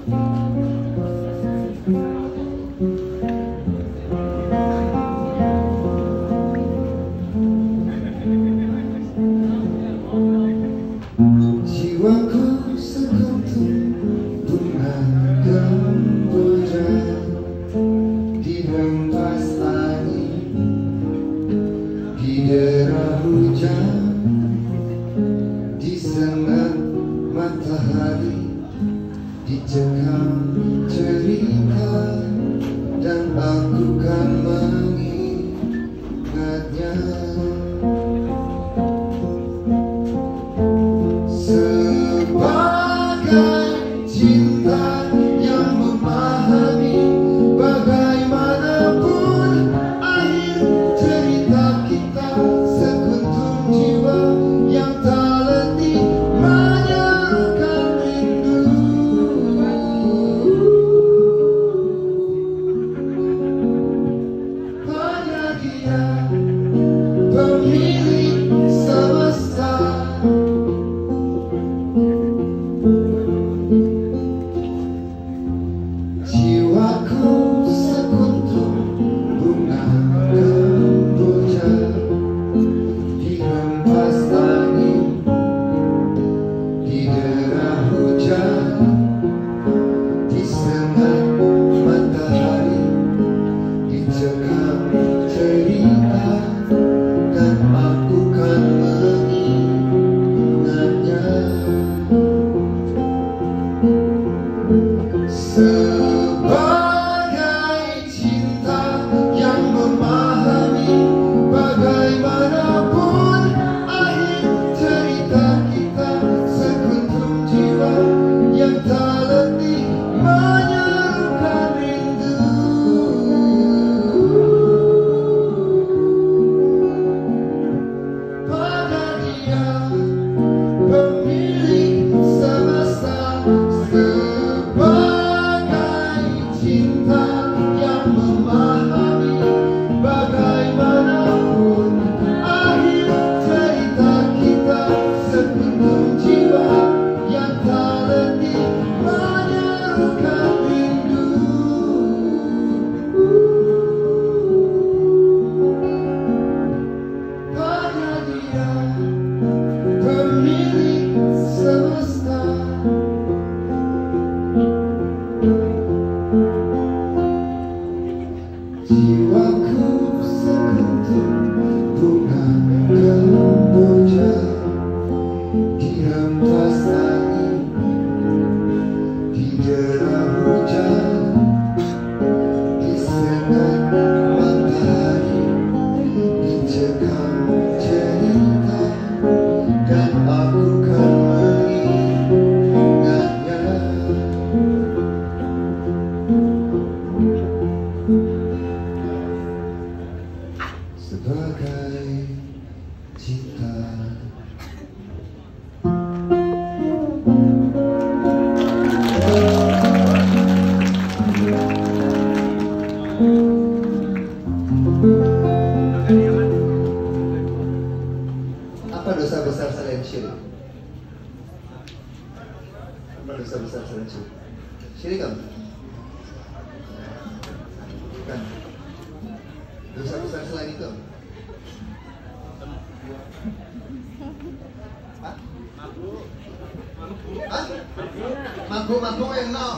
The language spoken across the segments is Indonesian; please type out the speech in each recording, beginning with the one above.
Mabuk enak.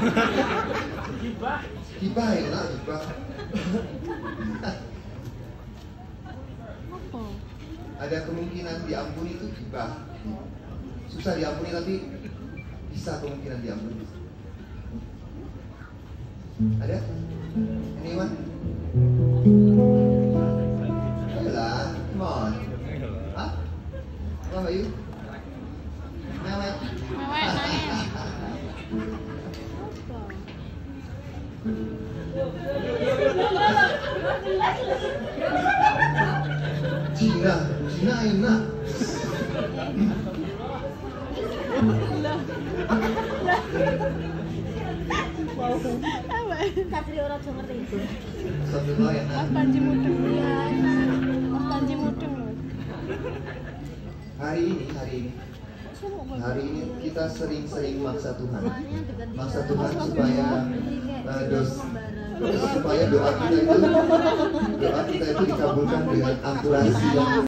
Gibah enak, gibah. Ada kemungkinan diampuni itu gibah. Susah diampuni tapi bisa kemungkinan diampuni. Ada? Anyone? Ayolah, come on. Hah? How about you? Mewek. Cina enak. Satri orang Jawa ngerti itu. Satri lo enak. Mas Panji mudeng. Mas Panji mudeng. Hari ini Hari ini kita sering-sering maksa Tuhan supaya supaya doa kita itu dikabulkan dengan akurasi yang